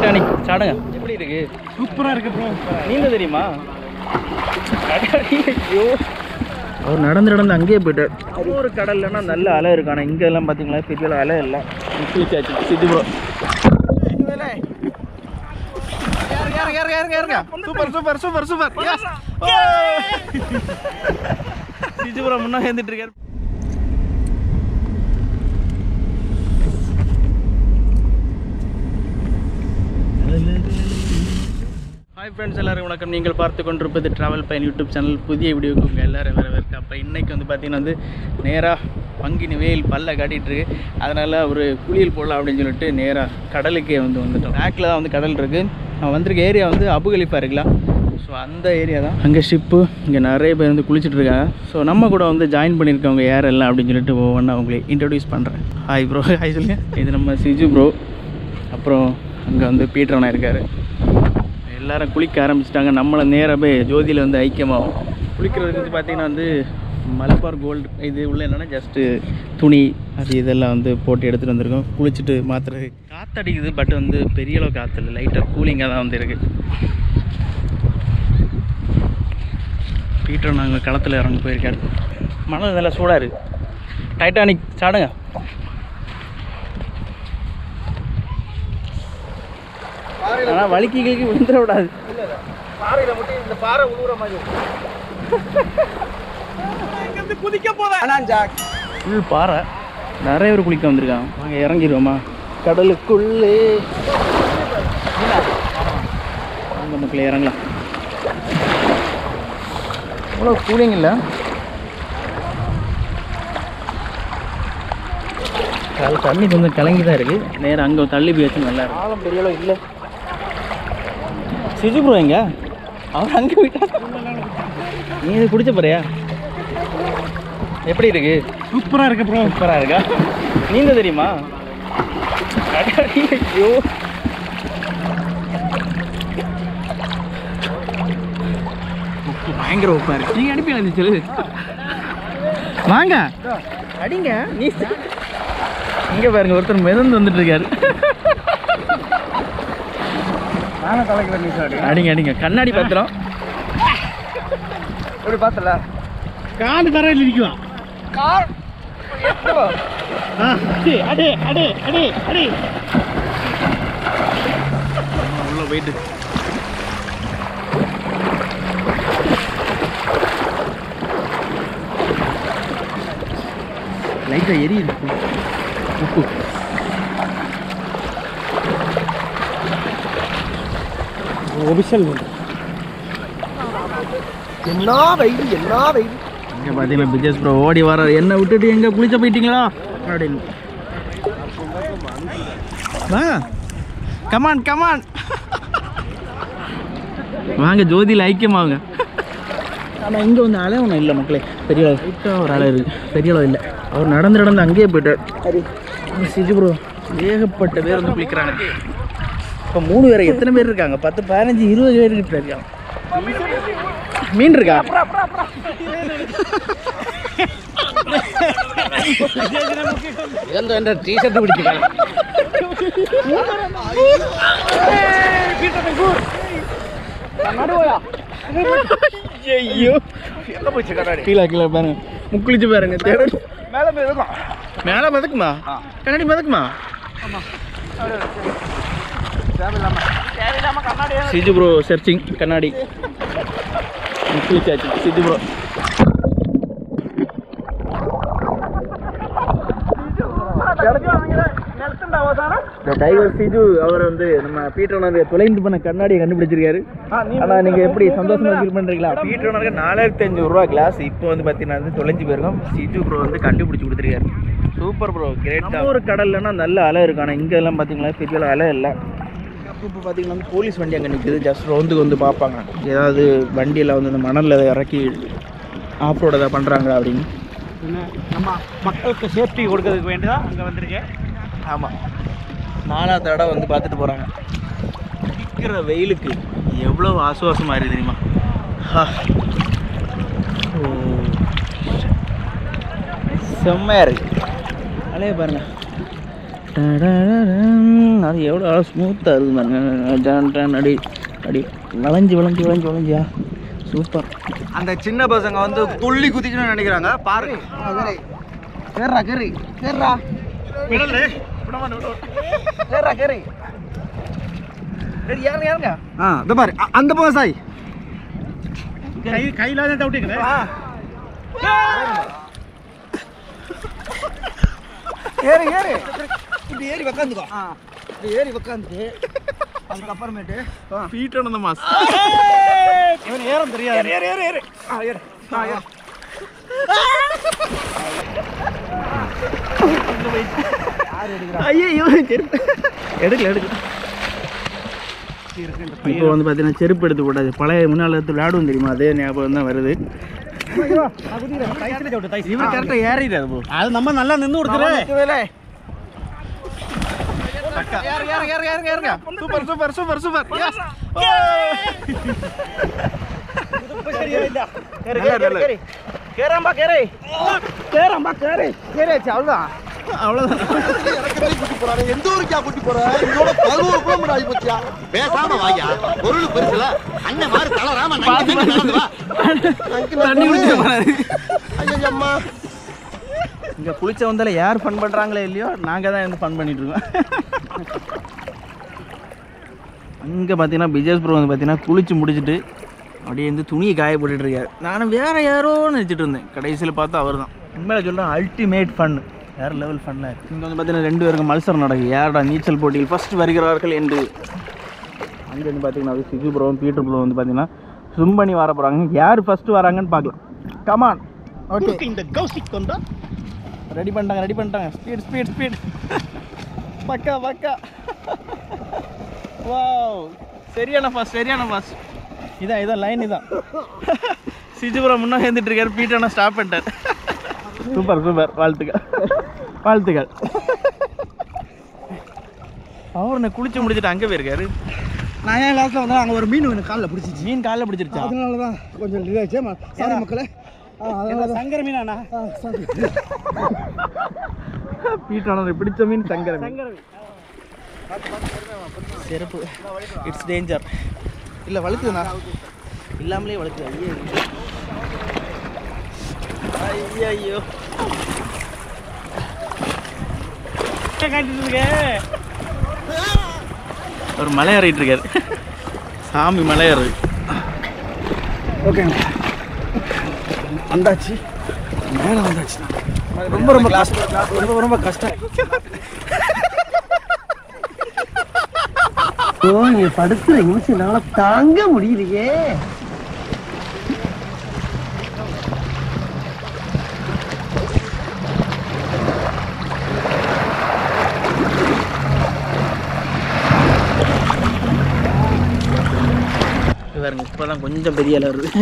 Titanic சாடுங்க. எப்படி இருக்கு? சூப்பராக இருக்கு ப்ரோ. நீந்த தெரியுமா? ஐயோ, அவர் நடந்து அங்கேயே போயிட்டார். ஒரு கடல்லனா நல்ல அலை இருக்கு. ஆனால் இங்கே எல்லாம் பார்த்தீங்களா பெரிய அலை இல்லை. குளிச்சாச்சு Siddhu bro. Super super super super. Siddhu bro முன்னாடி வந்துட்டு இருக்காரு. ஹாய் ஃப்ரெண்ட்ஸ், எல்லோரும் வணக்கம். நீங்கள் பார்த்து கொண்டிருப்பது ட்ராவல் பையன் யூடியூப் சேனல். புதிய வீடியோக்கு உங்கள் எல்லோரும் வரவேற்க. அப்போ இன்றைக்கி வந்து பார்த்திங்கன்னா நேராக பங்கினி வெயில் பல்ல காட்டிகிட்ருக்கு. அதனால் ஒரு குளியல் போடலாம் அப்படின்னு சொல்லிட்டு நேராக கடலுக்கே வந்துட்டோம். பேக்கில் தான் வந்து கடல் இருக்குது. நான் வந்திருக்க ஏரியா வந்து அபுகலிஃபா இருக்கலாம். ஸோ அந்த ஏரியா தான். அங்கே ஷிப்பு, இங்கே நிறைய பேர் வந்து குளிச்சுட்ருக்காங்க. ஸோ நம்ம கூட வந்து ஜாயின் பண்ணியிருக்கவங்க யார் எல்லாம் அப்படின்னு சொல்லிட்டு ஒவ்வொன்றா அவங்களே இன்ட்ரடியூஸ் பண்ணுறேன். Hi bro. ஹாய் சொல்லுங்க. இது நம்ம சிஜு ப்ரோ. அப்புறம் அங்கே வந்து பீட்டரனா இருக்கார். எல்லோரும் குளிக்க ஆரம்பிச்சிட்டாங்க. நம்மளை நேராக போய் ஜோதியில் வந்து ஐக்கியமாகும். குளிக்கிறதுக்கு வந்து பார்த்திங்கன்னா வந்து மலபார் கோல்டு இது உள்ள என்னென்னா ஜஸ்ட்டு துணி அது இதெல்லாம் வந்து போட்டு எடுத்துகிட்டு வந்திருக்கோம். குளிச்சுட்டு மாற்றுறது. காற்றடிக்குது, பட் வந்து பெரிய அளவு காற்று இல்லை, லைட்டாக கூலிங்காக தான் வந்து இருக்குது. பீட்டர் நாங்கள் களத்தில் இறங்கி போயிருக்காரு. மணல் நல்லா சூடாக இருக்குது. டைட்டானிக் சாடுங்க. ஆனால் வலிக்கி விழுந்துட விடாது. பாறையில் மட்டும் இந்த பாறை உழுவுற மாதிரி குதிக்க போதா. ஃபுல் பாறை, நிறைய பேர் குளிக்க வந்திருக்காங்க. நாங்கள் இறங்கிடுவோமா கடலுக்குள்ளே? அந்த மக்களே இறங்கலாம். அவ்வளோ கூலிங் இல்லை. தண்ணி கொஞ்சம் கலங்கி தான் இருக்குது. நேரம் அங்கே தள்ளி போயாச்சு. நல்லா இருக்கு. ஆழம் பெரிய அளவு இல்லை. சிஜு ப்ரோ எங்க? அவர் அங்கே போயிட்டா. நீ இது குடிச்ச போறியா? எப்படி இருக்கு? சூப்பராக இருக்கு ப்ரோ. சூப்பராக இருக்கா? நீந்த தெரியுமா? ஐயோ, பயங்கர உப்பா இருக்கு. நீங்கள் அனுப்பி சொல்லு. வாங்க அடிங்க. நீ இங்கே பாருங்க, ஒருத்தர் மிதந்து வந்துட்டு இருக்காரு. நானும் கலக்கிறேன். நீ சாடி அடிங்க அடிங்க. கண்ணாடி பார்த்துறோம். எப்படி பார்த்தல? காடு தரையில் இருக்குவா. அடே அடே அடே அடே. உள்ள போயிட்டு லைட்டாக எரியுது உப்பு. ஒபிஷல் என்ன வெயில், என்ன வெயில். இங்கே பார்த்தீங்கன்னா பிஜேஸ் ப்ரோ ஓடி வர. என்ன விட்டுட்டு எங்கே குளிச்ச போயிட்டீங்களா அப்படின்னு. வாங்க, கமான் கமான் வாங்க, ஜோதியில் ஐக்கியமாகுங்க. ஆனால் இங்கே வந்து அலை ஒன்றும் இல்லை மக்களே. பெரிய அளவு லைட்டாக ஒரு அலை இருக்குது, பெரிய அளவு இல்லை. அவர் நடந்து அங்கேயே போயிட்டார். சிஜு ப்ரோ ஏகப்பட்ட பேர் வந்து குளிக்கிறாங்க. இப்போ 3 பேர், எத்தனை பேர் இருக்காங்க? 10, 15, 20 பேர் கிட்ட இருக்காங்க. மீன் இருக்கா? எந்த டீஷர்ட் பிடிச்சிருக்காங்க. ஐயோ, எங்க போச்சு கண்ணாடி? கீழே கீழே பாருங்க, முக்குளிச்சு பாருங்க. மேலே மிதக்கும். மேலே மிதக்குமா? கண்ணாடி மிதக்குமா? சிஜு ப்ரோ சர்ச்சிங் கண்ணாடி. முக்குளிச்சாச்சு சிஜு ப்ரோ. டைவர் சிஜு அவர் வந்து நம்ம பீட்டர் தொலைந்து பண்ண கண்ணாடியை கண்டுபிடிச்சிருக்காரு. ஆனால் நீங்கள் எப்படி சந்தோஷமாக ஃபீல் பண்ணுறீங்களா? பீட்டர் 4500 ரூபா கிளாஸ். இப்போ வந்து பார்த்தீங்கன்னா தொலைஞ்சு போயிருக்கோம். சிஜு ப்ரோ வந்து கண்டுபிடிச்சி கொடுத்துருக்காரு. Super bro, great. ஒரு கடல்லனா நல்ல அலை இருக்கும். ஆனால் இங்கே எல்லாம் பார்த்தீங்கன்னா பெரிய அலை இல்லை. இப்போ பார்த்தீங்கன்னா போலீஸ் வண்டி அங்கே நிற்குது. ஜஸ்ட் ரோந்துக்கு வந்து பார்ப்பாங்க, ஏதாவது வண்டியில் வந்து இந்த மணலில் இறக்கி ஆஃப் ரோடு எதாவது பண்ணுறாங்களா அப்படின்னு. நம்ம மக்களுக்கு சேஃப்டி கொடுக்கறதுக்கு வேண்டிதான் அங்கே வந்திருக்கேன். ஆமாம், 4வது தடவை வந்து பார்த்துட்டு போகிறாங்க. இருக்கிற வெயிலுக்கு எவ்வளோ ஆசுவாசமாக இருக்குது தெரியுமா? செம்மையாக இருக்குது. அலைய பாருங்கள். பாருங்க அது எவ்வளோ ஸ்மூத்தாக இருக்குது பாருங்க டான் அடி அடி வளைஞ்சியா சூப்பர். அந்த சின்ன பசங்க வந்து துள்ளி குதிக்கணும்னு நினைக்கிறாங்க பாருங்க. அந்த பக்கம் சாய் கையில ஏறி இப்படி ஏறி உக்காந்துக்கோ. ஏறி உக்காந்துட்டு அதுக்கப்புறமேட்டு பீட்டான மாஸ் இவன் ஏறம் தெரியாது. எடுக்கல இப்போ வந்து பார்த்தீங்கன்னா செருப்பு எடுத்து கூடாது. பழைய முன்னாள் எடுத்து விளையாடுவோம் தெரியுமா, அதே ஞாபகம் தான் வருது. இவன் கரெக்டாக ஏறிடாது போ. அது நம்ம நல்லா நின்று கொடுத்துரு. சூப்பர். அவ்வளோதான். எந்த ஊருக்கா கூட்டி போற? இதோட 11 கிலோமீட்டர் ஆகி போச்சியா? பேசாம வாயா. பொருள் பெருசுல அண்ணன் மாதிரி தளராம நடந்து வா. தண்ணி குடிச்சு போறாரு. ஐயோ அம்மா. இங்க குளிச்ச வந்தால யார் ஃபன் பண்றாங்களே இல்லையோ, நாங்க தான் வந்து ஃபன் பண்ணிட்டு இருக்கோம். அங்கே பார்த்தீங்கன்னா பிஜேஸ் ப்ரோ வந்து பார்த்தீங்கன்னா குளிச்சு முடிச்சுட்டு அப்படியே வந்து துணியை காய போட்டுட்டு இருக்காரு. நானும் வேற யாரோ நினச்சிட்டு இருந்தேன். கடைசியில் பார்த்தா அவர் தான். உண்மையில சொல்கிறேன் அல்டிமேட் ஃபன், வேறு லெவல் ஃபன்னாக இருக்குது. இங்கே வந்து பார்த்தீங்கன்னா 2 பேருக்கு மல்சரம் நடக்குது. யாரோட நீச்சல் போட்டியில் ஃபஸ்ட்டு வருகிறார்கள் என்று. அங்கே வந்து பார்த்தீங்கன்னா அது சிஜு ப்ரோவும் பீட்டர் ப்ரோ வந்து பார்த்தீங்கன்னா ஸ்விம் பண்ணி வர போகிறாங்க. யார் ஃபஸ்ட்டு வராங்கன்னு பார்க்கலாம். கமான். ஓகே, இந்த கௌசிக் வந்தா ரெடி பண்ணிட்டாங்க. ஸ்பீட் பக்கா. வாவ், சரியான ஃபாஸ்ட். இதான் லைன் இதான். சிஜுபுரம் முன்னாடி எழுந்துட்டு இருக்காரு, பீட்டானா ஸ்டாப் பண்ணிட்டார். சூப்பர் வாழ்த்துக்கள். அவர் என்ன குளிச்சு முடிச்சுட்டு அங்கே போயிருக்காரு. நான் ஏன் லாஸ்ட்டில் வந்தேன், அங்கே ஒரு மீன் காலில் பிடிச்சிச்சு. மீன் காலில் பிடிச்சிருச்சா? அதனால தான் கொஞ்சம் இதாச்சு. சாரி மக்களே. சங்கர மீனாண்ணா. பீட்டான பிடிச்ச மீன் சங்கர மீன். செருப்பு இட்ஸ் டேஞ்சர். இல்லை வழுக்குதுண்ணா, இல்லாமலே வழுக்குது. ஐயோ ஒரு மலையாறிட்டு இருக்காரு. சாமி மலையாறு. ஓகேங்க, வந்தாச்சு, மேலே வந்தாச்சு. ரொம்ப கஷ்டம். நீ படுத்துற நிமிஷம் என்னால தாங்க முடியலையே. பாருங்க, இப்பதான் கொஞ்சம் பெரிய அளவு வருது.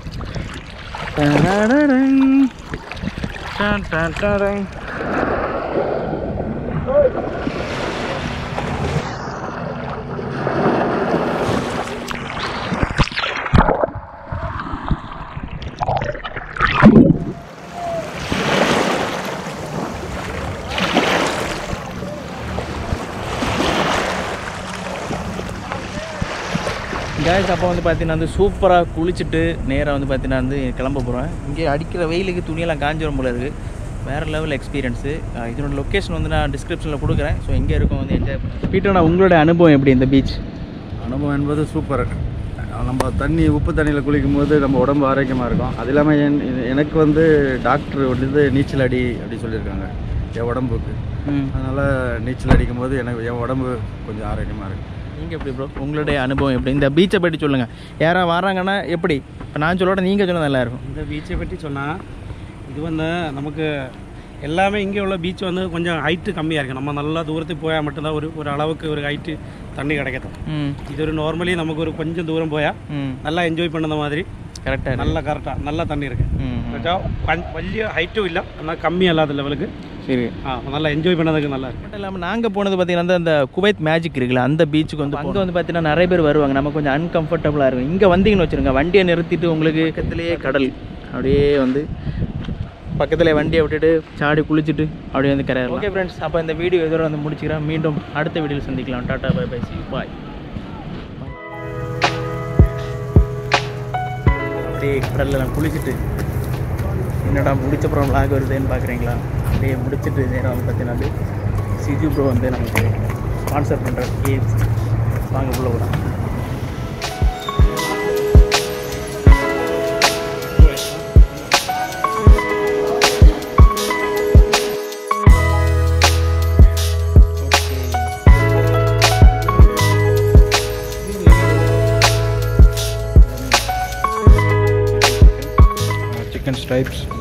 கேஸ் அப்போ வந்து பார்த்தீங்கன்னா வந்து சூப்பராக குளிச்சுட்டு நேராக வந்து பார்த்தீங்கன்னா வந்து கிளம்ப போகிறேன். இங்கே அடிக்கிற வெயிலுக்கு துணியெல்லாம் காஞ்சிரும் போல இருக்குது. வேறு லெவல் எக்ஸ்பீரியன்ஸு. இதனோட லொக்கேஷன் வந்து நான் டிஸ்கிரிப்ஷனில் கொடுக்குறேன். ஸோ எங்கே இருக்கும் வந்து என்ஜாய் பண்ணுறேன். பீட்டர்ண்ணா, உங்களோட அனுபவம் எப்படி இந்த பீச்? அனுபவம் என்பது சூப்பர். நம்ம உப்பு தண்ணியில் குளிக்கும் போது நம்ம உடம்பு ஆரோக்கியமாக இருக்கும். அது இல்லாமல் எனக்கு வந்து டாக்டர் வந்து நீச்சல் அடி அப்படி சொல்லியிருக்காங்க என் உடம்புக்கு. அதனால் நீச்சல் அடிக்கும் போது எனக்கு என் உடம்பு கொஞ்சம் ஆரோக்கியமாக இருக்கும். நீங்கள் எப்படி ப்ரோ, உங்களுடைய அனுபவம் எப்படி? இந்த பீச்சை பற்றி சொல்லுங்கள். யாராவது வராங்கன்னா எப்படி? இப்போ நான் சொல்லோட நீங்கள் சொன்னால் நல்லாயிருக்கும். இந்த பீச்சை பற்றி சொன்னால், இது வந்து நமக்கு எல்லாமே இங்கே உள்ள பீச் வந்து கொஞ்சம் ஹைட்டு கம்மியாக இருக்குது. நம்ம நல்லா தூரத்துக்கு போயால் மட்டும்தான் ஒரு அளவுக்கு ஒரு ஹைட்டு தண்ணி கிடைக்கும். இது ஒரு நார்மலி நமக்கு ஒரு கொஞ்சம் தூரம் போயால் நல்லா என்ஜாய் பண்ணுற மாதிரி கரெக்டாக நல்லா தண்ணி இருக்குது. വലിയ ஹைட்டும் இல்லை, ஆனால் கம்மி அல்லாத லெவலுக்கு. சரி, நல்லா என்ஜாய் பண்ணதுக்கு நல்லா இருக்குது. மட்டும் இல்லாமல் நாங்கள் போனது பார்த்தீங்கன்னா அந்த குவைத் மேஜிக் இருக்குல்ல, அந்த பீச்சுக்கு வந்து அங்கே வந்து பார்த்தீங்கன்னா நிறைய பேர் வருவாங்க. நம்ம கொஞ்சம் அன்கம்ஃபர்டபுளாக இருக்கும். இங்கே வந்தீங்கன்னு வச்சுருங்க, வண்டியை நிறுத்திட்டு உங்களுக்கு பக்கத்துலேயே கடல் அப்படியே வந்து பக்கத்தில் வண்டியை விட்டுட்டு சாடி குளிச்சுட்டு அப்படியே வந்து கரையாடலாம். ஓகே ஃப்ரெண்ட்ஸ், அப்போ இந்த வீடியோ இதோட வந்து முடிச்சுக்கிறேன். மீண்டும் அடுத்த வீடியோவில் சந்திக்கலாம். Tata bye bye, see bye. அப்படியே கடலில் குளிச்சுட்டு என்னடா முடிச்சப்புறம் விளாக் வருதுன்னு பார்க்குறீங்களா? அப்படியே முடிச்சுட்டு நேரம் வந்து பார்த்தீங்கன்னா சிஜு ப்ரோ வந்து நமக்கு ஸ்பான்சர் பண்ணுற கேம்ஸ் வாங்க உள்ள விடலாம். chicken stripes.